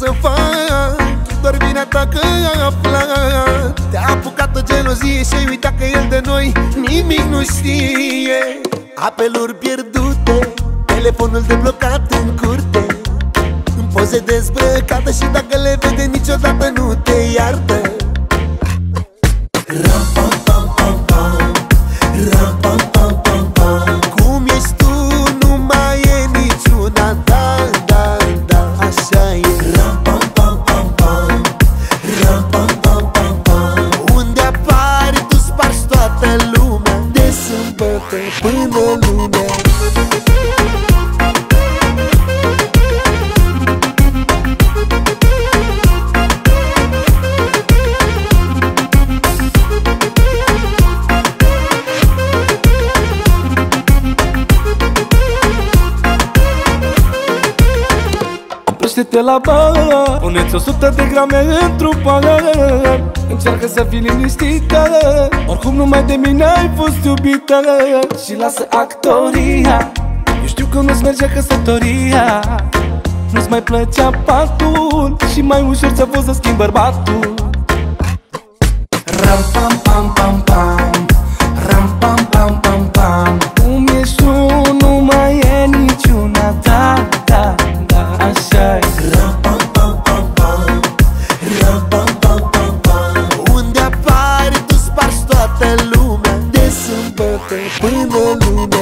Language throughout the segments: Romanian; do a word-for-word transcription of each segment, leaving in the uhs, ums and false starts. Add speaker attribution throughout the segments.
Speaker 1: să fac? Doar vina ta că a aflat. Te-a apucat o gelozie și ai uitat că el de noi nimic nu știe. Apeluri pierdute, telefonul deblocat în curte, în poze dezbrăcată și dacă le vede niciodată nu te iartă. Ram pam pam pam pam, ram pam pam pam pam. Cum ești tu nu mai e niciuna, da, da, da, așa e. Ram pam pam pam pam, ram pam pam pam pam. Unde apari tu spargi toată lumea, de sâmbătă până lunea.
Speaker 2: Oprește-te la bar, pune-ți o sută de grame într-un pahar. Încearcă să fii liniștită, oricum numai de mine ai fost iubită. Și lasă actoria, eu știu că nu-ți mergea căsătoria, nu-ți mai plăcea patul și mai ușor ți-a fost să schimbi bărbatul. Ram pam pam pam pam, ram pam pam pam pam. Cum ești tu nu mai e niciuna, da, da, da, așa e.
Speaker 1: Ram pam pam pam pam, ram pam pam pam pam. Unde apari tu spargi toată lumea, de sâmbătă până lunea.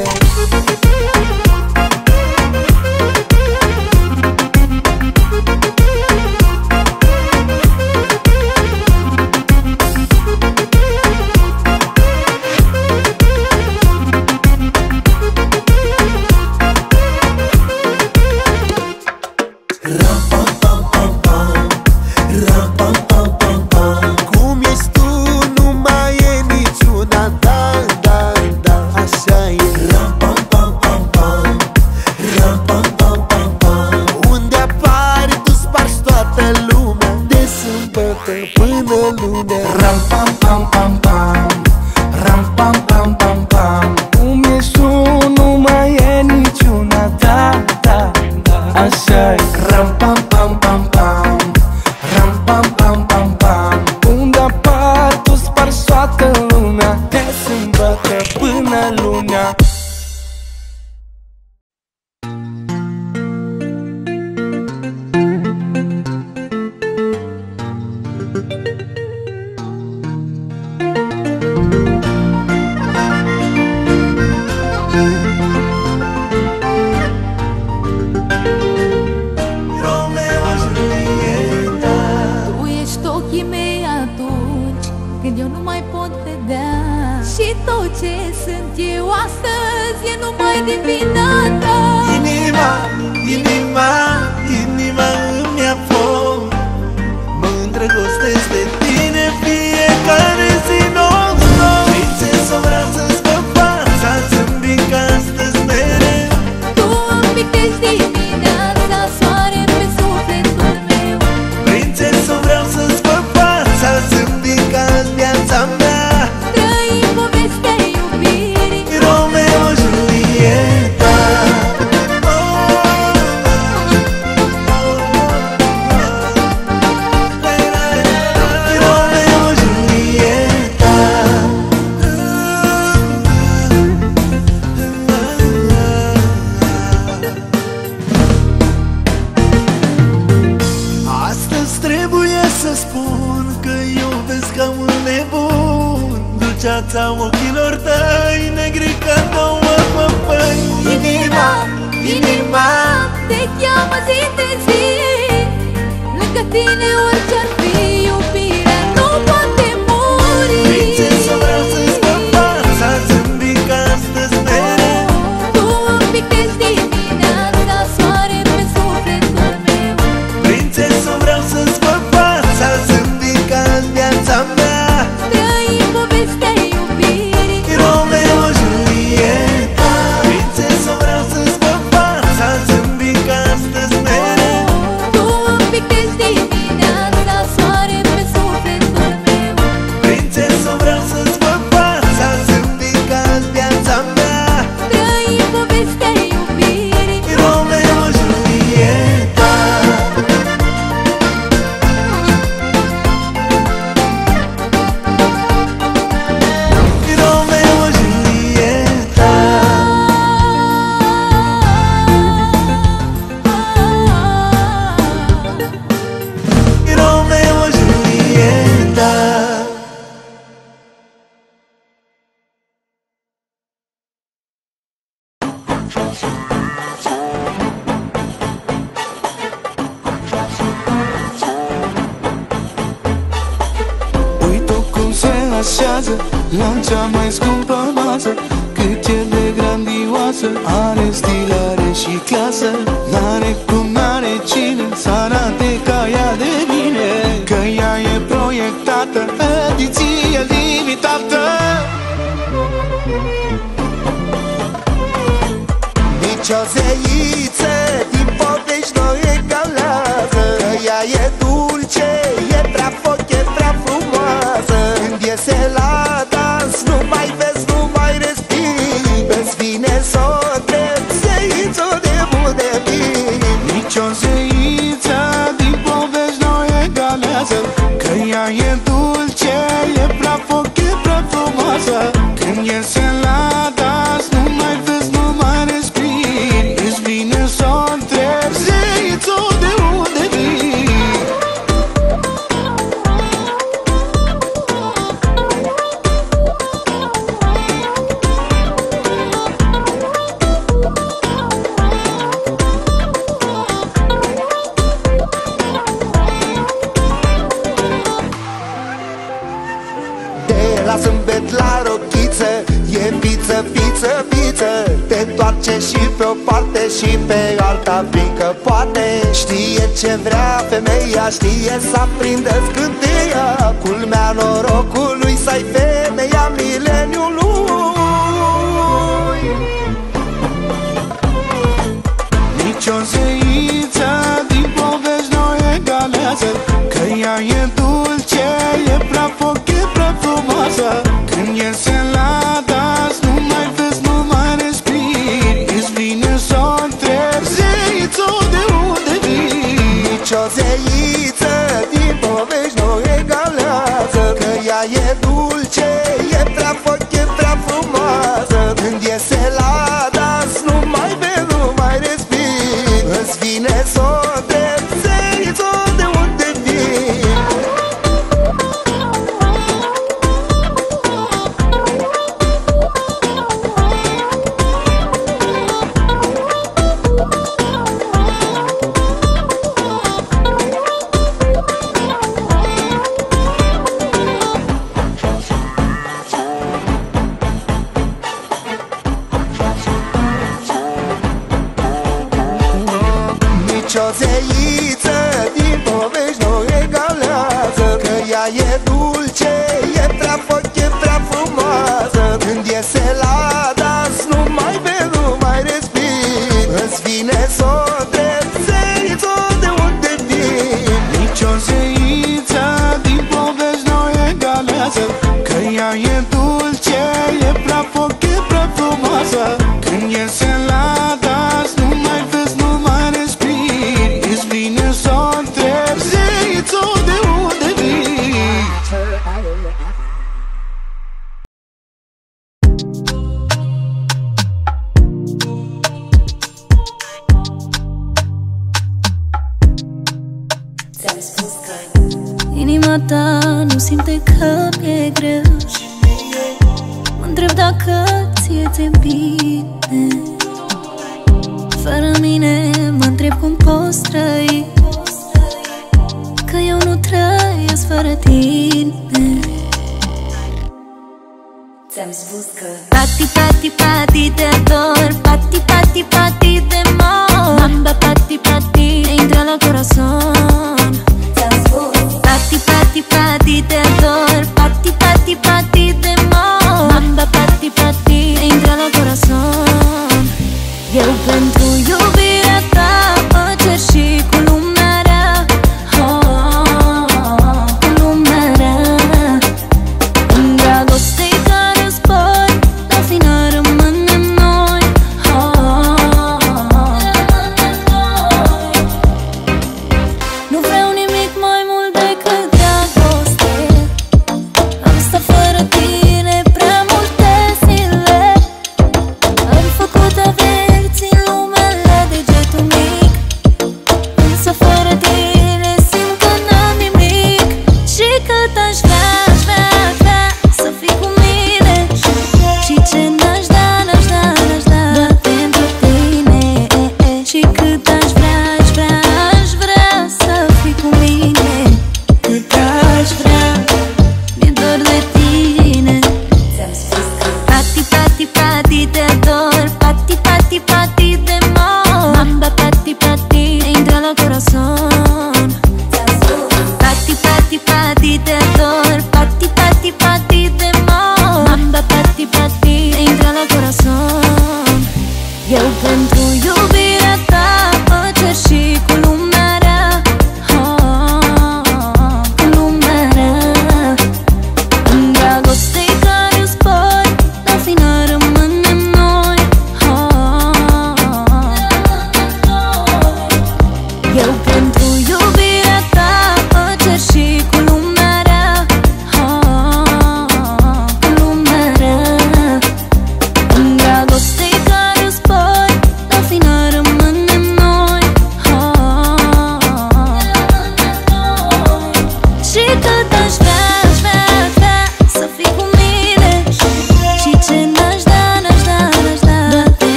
Speaker 3: Dimineața, soare pe sufletul meu.
Speaker 2: Uit-o cum se așează la cea mai scumpă masă, cât e de grandioasă, are stil, are și clasă. N-are cum, n-are cine să arate ca ea de bine, că ea e proiectată, ediție limitată.
Speaker 1: Nici o zeiță din povești nu egalează, că ea e dulce, e prea foc, e prea frumoasă. Când iese la dans, nu mai vezi, nu mai respiri, îți vine să o întrebi, zeiță, de unde vii?
Speaker 2: Nici o zeiță din povești nu egalează, că ea e dulce, e prea foc, e prea frumoasă. Când iese la dans, nu mai vezi, nu mai respiri, îți vine să o întrebi, zeiță, de unde vii?
Speaker 1: De la zâmbet la rochiță, e piță, piță, piță. Te întoarce și pe o parte și pe alta, fiindcă poate. Știe ce vrea femeia, știe să aprindă scânteia. Culmea norocului să-i femeia mileniului.
Speaker 2: Nici o zeiță din povești nu egalează, că ea e dulce, e prea foc, e prea frumoasă. Când iese la dans, nu mai vezi, nu mai respiri, îți vine să o întrebi, zeiță, de unde vii?
Speaker 1: Nici o zeiță din povești nu egalează, că ea e dulce, e prea foc, e prea frumoasă. Când iese la dans, nu mai vezi, nu mai respiri, îți vine să o întrebi, zeiță, de unde vii? Nici o zeiță din povești nu egalează, că ea e dulce, e prea foc, e prea frumoasă. Când iese la dans, nu mai vezi, nu mai respiri, îți vine să o întrebi, zeiță, de unde vii?
Speaker 2: Nici o zeiță din povești nu egalează, că ea e dulce, e prea foc, e prea frumoasă. Când iese la dans, nu mai vezi, nu mai respiri, îți vine să o întrebi, zeiță, de unde vii?
Speaker 3: Inima ta nu simte că mi-e greu, mă întreb dacă ție ți-e bine. Fără mine mă întreb cum poți trăi, că eu nu trăiesc fără tine. Ți-am spus că pati, pati, pati te ador, pati, pati, pati te mor, mamba, pati, pati, ne intră la corazon. Ți-am spus pati, pati, pati te ador, pati, pati, pati te mor, mamba, pati, pati, ne intră la corazon. Eu pentru iubirea ta mă cer și cu lumea rea, oh, oh, oh, cu lumea rea. În dragostei ca război, la final rămânem noi, oh, oh, oh, rămânem noi. Nu vreau nimic mai mult decât dragoste, am stat fără tine prea multe zile, am făcut averi, țin lumele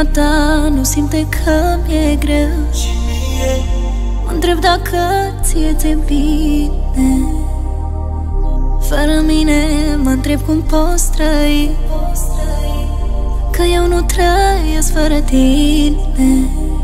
Speaker 3: ta nu simte că mi-e greu. Mă întreb dacă ție ți-e bine. Fără mine mă întreb cum poți trăi, că eu nu trăiesc fără tine.